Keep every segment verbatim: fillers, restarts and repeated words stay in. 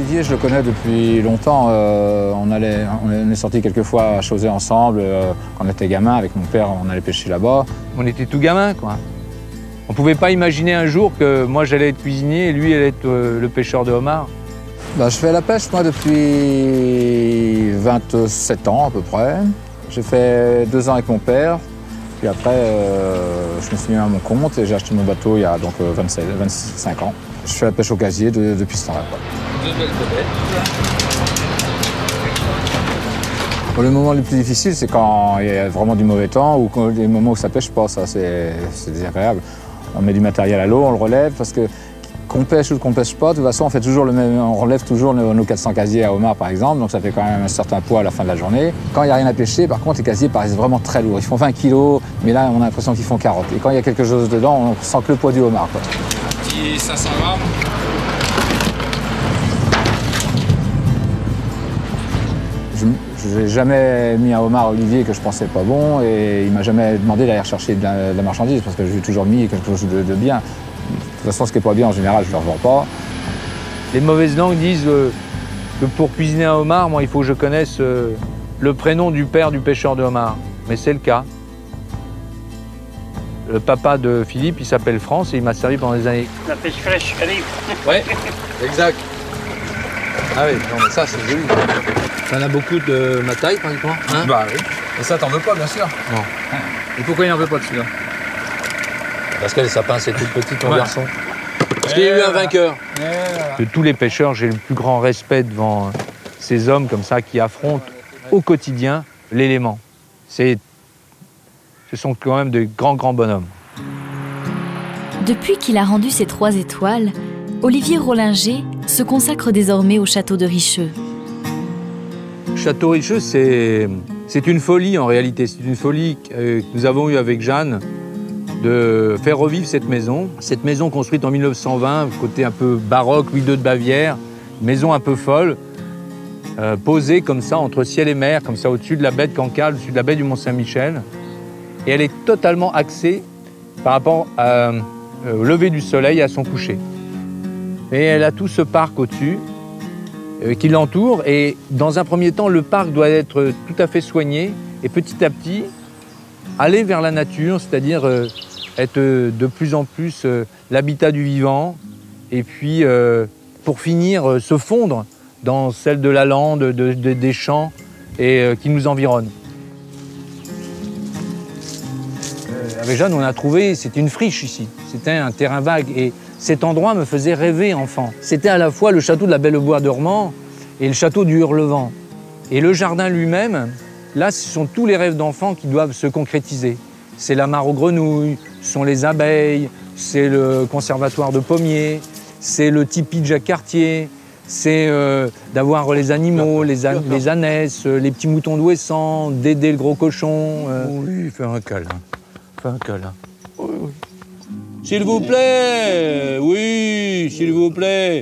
Olivier, je le connais depuis longtemps. Euh, on, allait, on est sortis quelques fois à Chausey ensemble. Euh, quand on était gamin, avec mon père, on allait pêcher là-bas. On était tout gamin, quoi. On ne pouvait pas imaginer un jour que moi j'allais être cuisinier et lui allait être euh, le pêcheur de homards. Bah, je fais la pêche, moi, depuis vingt-sept ans à peu près. J'ai fait deux ans avec mon père. Puis après, euh, je me suis mis à mon compte et j'ai acheté mon bateau il y a donc vingt-sept, vingt-cinq ans. Je fais la pêche au casier de, depuis ce temps-là. Bon, le moment le plus difficile, c'est quand il y a vraiment du mauvais temps ou quand, les moments où ça pêche pas, ça c'est désagréable. On met du matériel à l'eau, on le relève parce que qu'on pêche ou qu'on pêche pas, de toute façon on fait toujours le même, on relève toujours nos, nos quatre cents casiers à homard par exemple, donc ça fait quand même un certain poids à la fin de la journée. Quand il n'y a rien à pêcher, par contre les casiers paraissent vraiment très lourds. Ils font vingt kilos, mais là on a l'impression qu'ils font quarante. Et quand il y a quelque chose dedans, on sent que le poids du homard, quoi. Un petit cinq cents grammes. Je n'ai jamais mis un homard à Olivier que je pensais pas bon et il m'a jamais demandé d'aller chercher de la, de la marchandise parce que j'ai toujours mis quelque chose de, de bien. De toute façon, ce qui n'est pas bien, en général, je ne le revends pas. Les mauvaises langues disent euh, que pour cuisiner un homard, moi, il faut que je connaisse euh, le prénom du père du pêcheur de homard. Mais c'est le cas. Le papa de Philippe, il s'appelle France et il m'a servi pendant des années. La pêche fraîche arrive. Ouais, exact. Ah oui, non, mais ça, c'est joli. T'en as beaucoup de ma taille, pratiquement, hein? Bah oui. Et ça, t'en veux pas, bien sûr. Non. Et pourquoi il n'en veut pas de celui-là? Parce que les sapins, c'est tout petit, ton ouais. garçon. Parce qu'il y a eu un vainqueur. Voilà. De tous les pêcheurs, j'ai le plus grand respect devant ces hommes comme ça qui affrontent au quotidien l'élément. C'est, ce sont quand même de grands, grands bonhommes. Depuis qu'il a rendu ses trois étoiles, Olivier Rollinger se consacre désormais au château de Richeux. Château Richeux, c'est une folie en réalité. C'est une folie que nous avons eue avec Jeanne de faire revivre cette maison. Cette maison construite en mille neuf cent vingt, côté un peu baroque, Louis deux de Bavière, maison un peu folle, euh, posée comme ça entre ciel et mer, comme ça au-dessus de la baie de Cancale, au-dessus de la baie du Mont-Saint-Michel. Et elle est totalement axée par rapport à, euh, au lever du soleil et à son coucher. Et elle a tout ce parc au-dessus euh, qui l'entoure. Et dans un premier temps, le parc doit être tout à fait soigné. Et petit à petit, aller vers la nature, c'est-à-dire euh, être de plus en plus euh, l'habitat du vivant. Et puis, euh, pour finir, euh, se fondre dans celle de la lande, de, de, des champs et, euh, qui nous environnent. Euh, avec Jeanne, on a trouvé, c'était une friche ici. C'était un terrain vague. Et cet endroit me faisait rêver enfant. C'était à la fois le château de la Belle-au-Bois-Dormant et le château du Hurlevent. Et le jardin lui-même, là, ce sont tous les rêves d'enfants qui doivent se concrétiser. C'est la mare aux grenouilles, ce sont les abeilles, c'est le conservatoire de pommiers, c'est le tipi de Jacques Cartier, c'est euh, d'avoir les animaux, les, an les ânesses, les petits moutons d'Ouessant, Dédé le gros cochon. Euh... Oui, fais un câlin. Fais un câlin. Oui, oui. S'il vous plaît, oui, s'il vous plaît.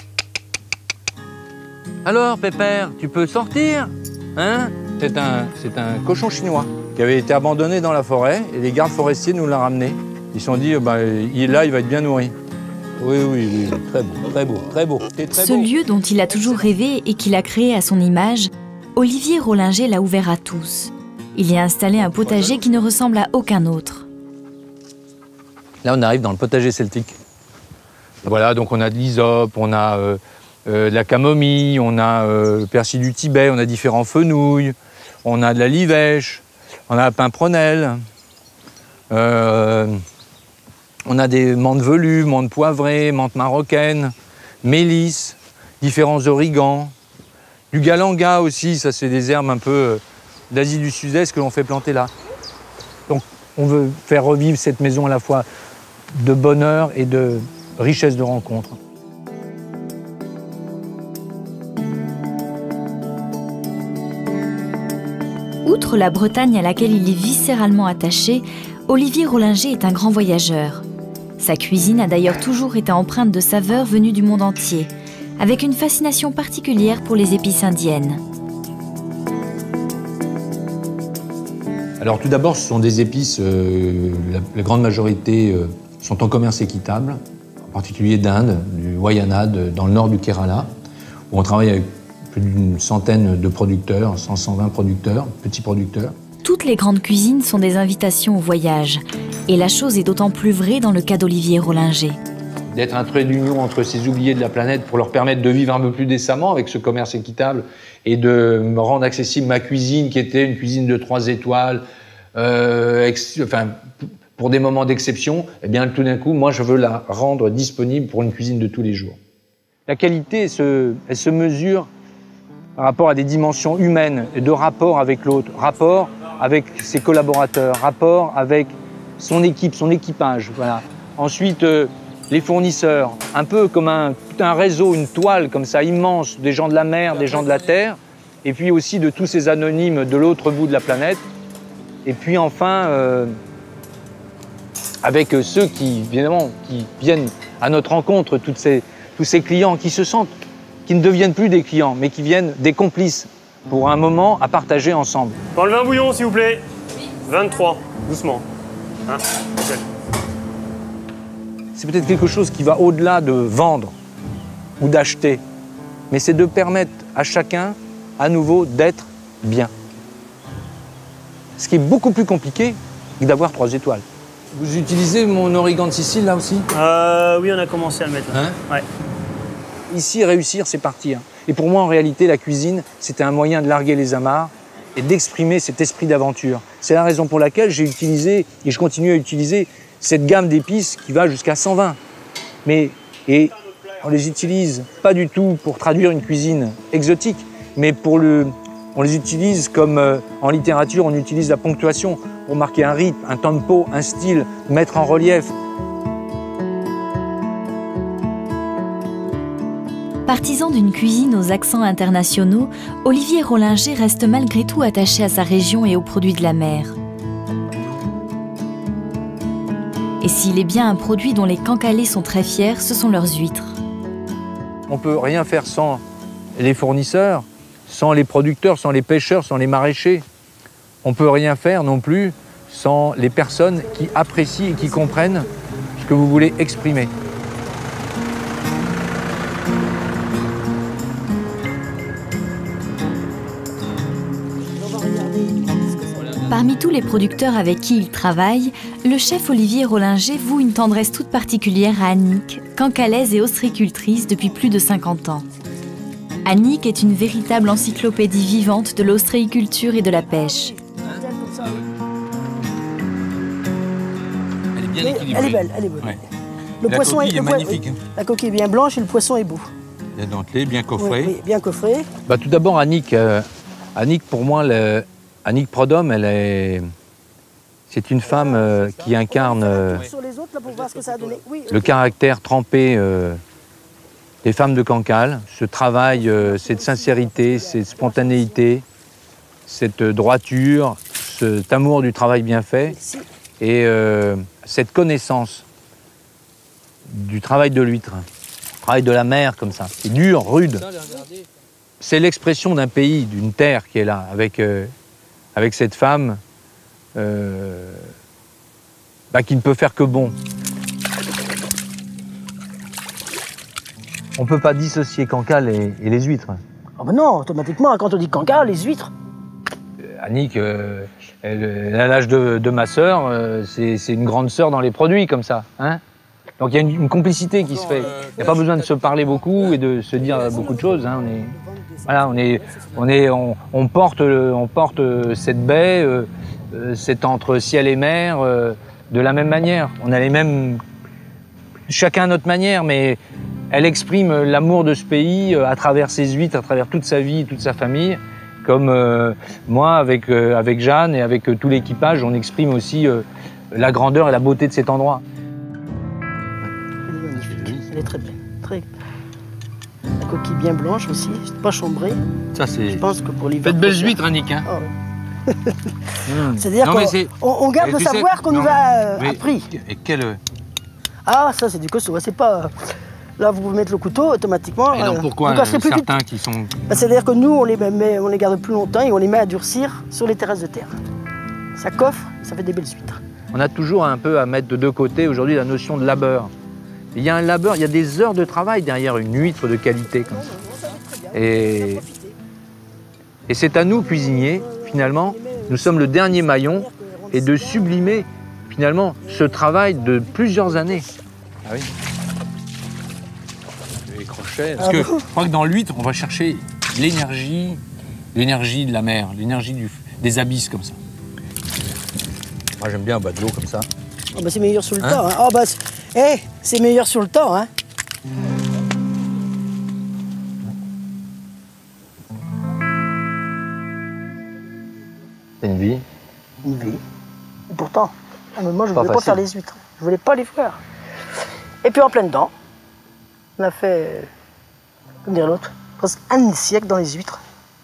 Alors, Pépère, tu peux sortir, hein? C'est un, c'est un cochon chinois qui avait été abandonné dans la forêt et les gardes forestiers nous l'ont ramené. Ils se sont dit, bah, il, là, il va être bien nourri. Oui, oui, oui, très beau, très beau, très beau. Très Ce beau. lieu dont il a toujours rêvé et qu'il a créé à son image, Olivier Rollinger l'a ouvert à tous. Il y a installé un potager qui ne ressemble à aucun autre. Là, on arrive dans le potager celtique. Voilà, donc on a de l'hysope, on a euh, euh, de la camomille, on a euh, le persil du Tibet, on a différents fenouils, on a de la livèche, on a la pimprenelle, euh, on a des menthes velues, menthes poivrées, menthes marocaines, mélisse, différents origans, du galanga aussi, ça c'est des herbes un peu euh, d'Asie du Sud-Est que l'on fait planter là. Donc on veut faire revivre cette maison à la fois de bonheur et de richesse de rencontres. Outre la Bretagne à laquelle il est viscéralement attaché, Olivier Rollinger est un grand voyageur. Sa cuisine a d'ailleurs toujours été empreinte de saveurs venues du monde entier, avec une fascination particulière pour les épices indiennes. Alors tout d'abord, ce sont des épices, euh, la, la grande majorité euh, sont en commerce équitable, en particulier d'Inde, du Wayanad, dans le nord du Kerala, où on travaille avec plus d'une centaine de producteurs, cent, cent vingt producteurs, petits producteurs. Toutes les grandes cuisines sont des invitations au voyage. Et la chose est d'autant plus vraie dans le cas d'Olivier Rollinger. D'être un trait d'union entre ces oubliés de la planète pour leur permettre de vivre un peu plus décemment avec ce commerce équitable et de me rendre accessible ma cuisine qui était une cuisine de trois étoiles, euh, ex, enfin, pour des moments d'exception, eh bien tout d'un coup, moi je veux la rendre disponible pour une cuisine de tous les jours. La qualité, elle se, elle se mesure par rapport à des dimensions humaines et de rapport avec l'autre, rapport avec ses collaborateurs, rapport avec son équipe, son équipage. Voilà. Ensuite, euh, les fournisseurs, un peu comme un, tout un réseau, une toile comme ça immense, des gens de la mer, des gens de la terre, et puis aussi de tous ces anonymes de l'autre bout de la planète. Et puis enfin, euh, avec ceux qui, évidemment, qui viennent à notre rencontre, toutes ces, tous ces clients qui se sentent, qui ne deviennent plus des clients, mais qui viennent des complices pour un moment à partager ensemble. Enlevez un bouillon, s'il vous plaît. vingt-trois, doucement. Hein, okay. C'est peut-être quelque chose qui va au-delà de vendre ou d'acheter, mais c'est de permettre à chacun, à nouveau, d'être bien. Ce qui est beaucoup plus compliqué que d'avoir trois étoiles. Vous utilisez mon origan de Sicile, là aussi? euh, Oui, on a commencé à le mettre, là. Hein? Ouais. Ici, réussir, c'est partir. Et pour moi, en réalité, la cuisine, c'était un moyen de larguer les amarres et d'exprimer cet esprit d'aventure. C'est la raison pour laquelle j'ai utilisé, et je continue à utiliser, cette gamme d'épices qui va jusqu'à cent vingt. Mais, et on les utilise pas du tout pour traduire une cuisine exotique, mais pour le, on les utilise comme euh, en littérature, on utilise la ponctuation pour marquer un rythme, un tempo, un style, mettre en relief. Partisan d'une cuisine aux accents internationaux, Olivier Rollinger reste malgré tout attaché à sa région et aux produits de la mer. Et s'il est bien un produit dont les Cancalais sont très fiers, ce sont leurs huîtres. On ne peut rien faire sans les fournisseurs, sans les producteurs, sans les pêcheurs, sans les maraîchers. On ne peut rien faire non plus sans les personnes qui apprécient et qui comprennent ce que vous voulez exprimer. Parmi tous les producteurs avec qui il travaille, le chef Olivier Rollinger voue une tendresse toute particulière à Annick, cancalaise et ostréicultrice depuis plus de cinquante ans. Annick est une véritable encyclopédie vivante de l'ostréiculture et de la pêche. Elle est bien équilibrée. Elle est belle, elle est bonne. Ouais. Le La poisson coquille est, est le magnifique. oui, la coquille est bien blanche et le poisson est beau. La dentelée, bien coffrée. Oui, oui, bien coffré. Bah, tout d'abord, Annick, euh, Annick, pour moi, le, Annick Prodhomme, elle est, c'est une femme euh, qui incarne euh, Sur les autres, là, pour voir ce que ça a donné. Oui, le caractère trempé euh, des femmes de Cancale, ce travail, euh, cette sincérité, cette spontanéité, cette droiture, cet amour du travail bien fait Merci. et euh, cette connaissance du travail de l'huître, travail de la mer comme ça. C'est dur, rude. C'est l'expression d'un pays, d'une terre qui est là, avec, euh, avec cette femme euh, bah, qui ne peut faire que bon. On ne peut pas dissocier Cancale et, et les huîtres. Ah ben non, automatiquement, quand on dit Cancale, les huîtres. Annick, euh, elle, elle a l'âge de, de ma sœur, euh, c'est une grande sœur dans les produits comme ça. Hein, donc il y a une, une complicité qui se fait. Il n'y a pas besoin de se parler beaucoup et de se dire beaucoup de choses. Hein. On est, voilà, on est, on est, on, on porte, on porte cette baie, euh, cet entre ciel et mer, euh, de la même manière. On a les mêmes, chacun à notre manière, mais elle exprime l'amour de ce pays à travers ses huîtres, à travers toute sa vie, toute sa famille. Comme euh, moi, avec, euh, avec Jeanne et avec euh, tout l'équipage, on exprime aussi euh, la grandeur et la beauté de cet endroit. Elle est magnifique, elle est très belle. Très... La coquille bien blanche aussi, pas chambrée. Ça, c'est... Je pense que pour l'hiver. Faites belles huîtres, Annick. Hein. Ah ouais. Mmh. C'est-à-dire qu'on on garde le savoir qu'on nous a euh, mais, appris. Et quel... Ah, ça c'est du costaud, c'est pas... Là, vous pouvez mettre le couteau, automatiquement. Et alors euh, pourquoi vous casserez euh, plus vite. certains qui sont... Bah, c'est-à-dire que nous, on les, met, on les garde plus longtemps et on les met à durcir sur les terrasses de terre. Ça coffre, ça fait des belles huîtres. On a toujours un peu à mettre de deux côtés aujourd'hui la notion de labeur. Il y a un labeur, il y a des heures de travail derrière une huître de qualité comme ça. Et, et c'est à nous, cuisiniers, finalement, nous sommes le dernier maillon, et de sublimer, finalement, ce travail de plusieurs années. Ah oui. Les crochets. Parce que je crois que dans l'huître, on va chercher l'énergie, l'énergie de la mer, l'énergie du, des abysses comme ça. Moi, j'aime bien un bas de l'eau comme ça. Oh bah c'est meilleur sur le Hein? temps. Hein. Oh bah c'est hey, meilleur sur le temps. Hein. C'est une vie. Une vie. Et pourtant, à un moment, je ne Pas voulais pas facile. faire les huîtres. Je ne voulais pas les faire. Et puis en plein dedans, on a fait, comme dire l'autre, presque un siècle dans les huîtres.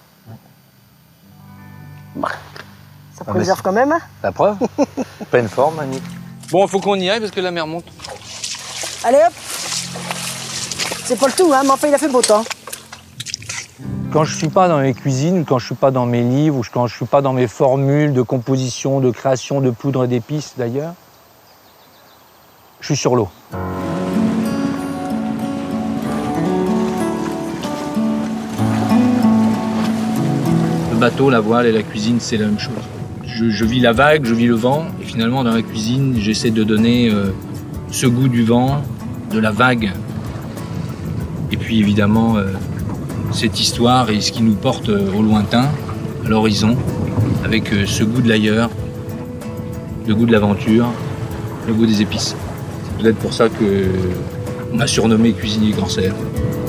Bah, ça Ah, préserve mais quand même. Hein. La preuve. Pleine forme, Annie. Bon, il faut qu'on y aille parce que la mer monte. Allez hop. C'est pas le tout, hein, mais enfin il a fait beau temps. Quand je ne suis pas dans mes cuisines, ou quand je ne suis pas dans mes livres, ou quand je ne suis pas dans mes formules de composition, de création de poudre et d'épices d'ailleurs, je suis sur l'eau. Le bateau, la voile et la cuisine, c'est la même chose. Je, je vis la vague, je vis le vent, et finalement dans la cuisine, j'essaie de donner euh, ce goût du vent, de la vague, et puis évidemment euh, cette histoire et ce qui nous porte au lointain, à l'horizon, avec euh, ce goût de l'ailleurs, le goût de l'aventure, le goût des épices. C'est peut-être pour ça qu'on m'a surnommé cuisinier cancer.